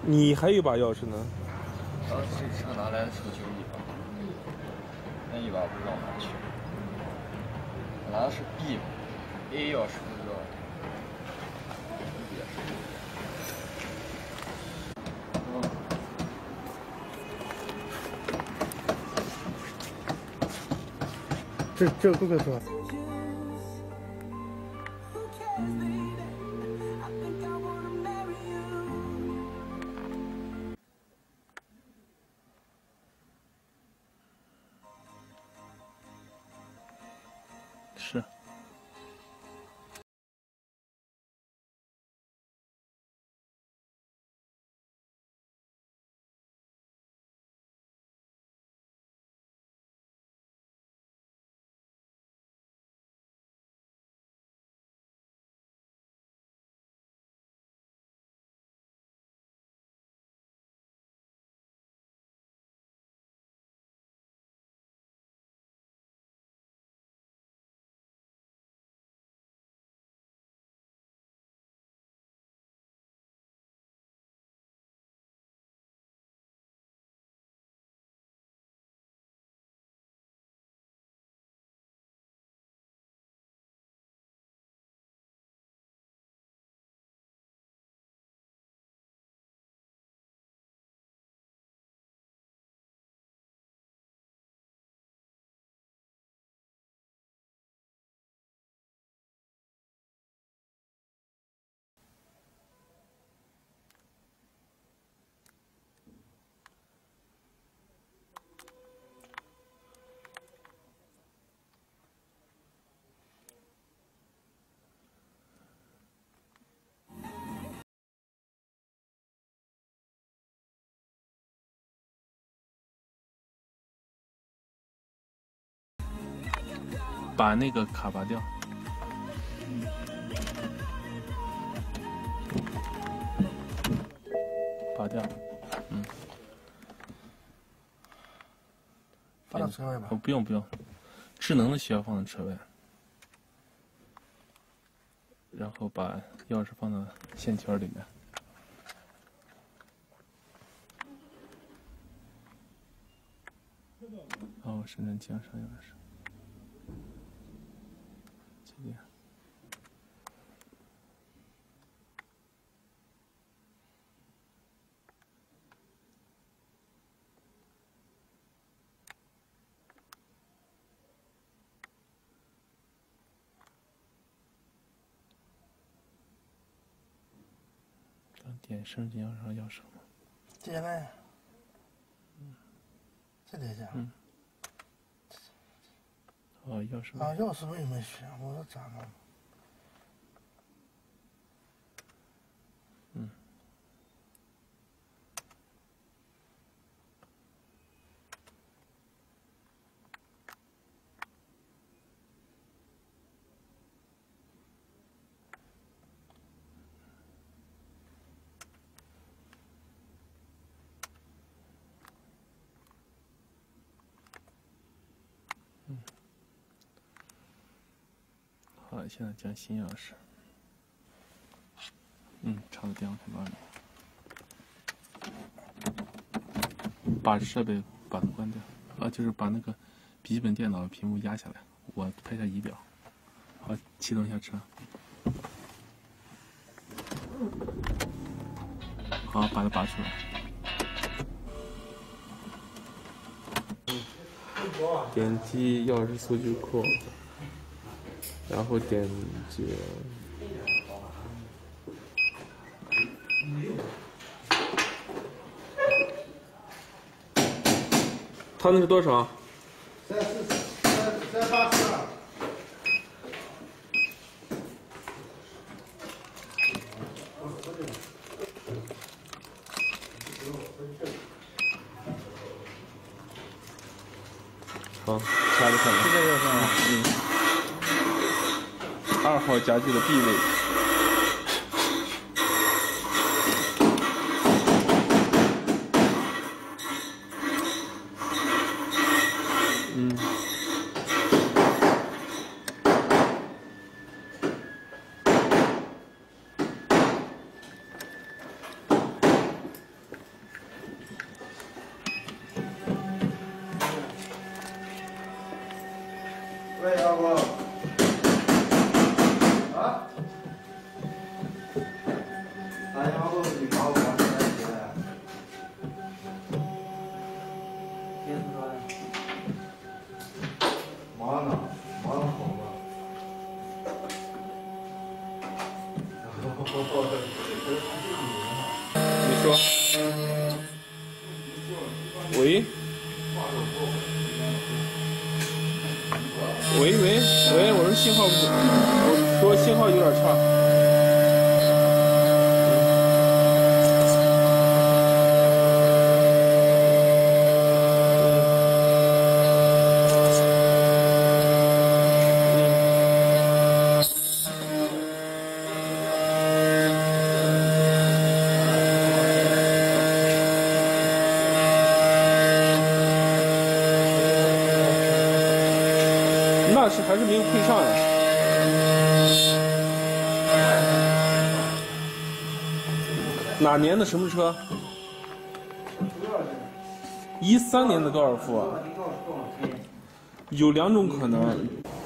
你还有一把钥匙呢？ 这车拿来的时候就一把，那一把不知道哪去。我拿的是 B，A 钥匙不知道。 这够不够多？ 是。把那个卡拔掉。拔掉。 放到车外吧。 哦，不用不用，智能的需要放在车外。然后把钥匙放到线圈里面。哦，深圳江上钥匙。这边。点深圳江上钥匙吗？ 点了。再点一下。 哦，钥匙。 啊，钥匙我也没选，我说咋弄？ 好，现在加新钥匙。插到电话开关里。把设备把它关掉。就是把那个笔记本电脑屏幕压下来。我拍下仪表。好，启动一下车。好，把它拔出来。点击钥匙数据库，然后点击。他那是多少 382。 好，查着看了。 这个钥匙吗 ？2号家具的 B 位。 忙呢，忙好了。 你说，喂，喂，我说信号不，我说信号有点差。那是还是没有配上呀？哪年的什么车？13年的高尔夫啊，有2种可能，